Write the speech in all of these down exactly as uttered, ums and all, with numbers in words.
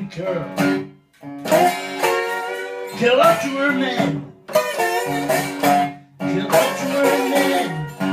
and curl. Kill up to her man. Kill up to her man.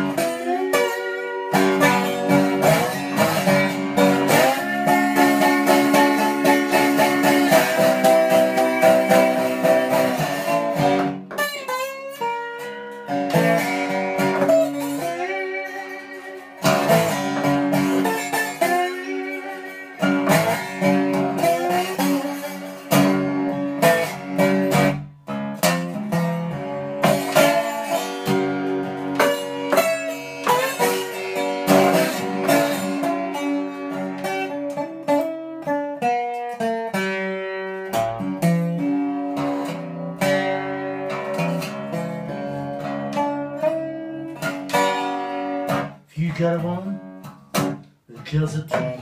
You got a woman that kills it to you.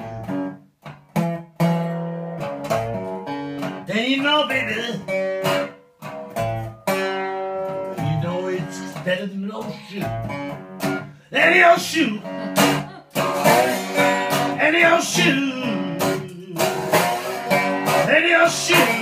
Then you know, baby, you know it's better than no shoe. Any old shoe, any old shoe, any old shoe.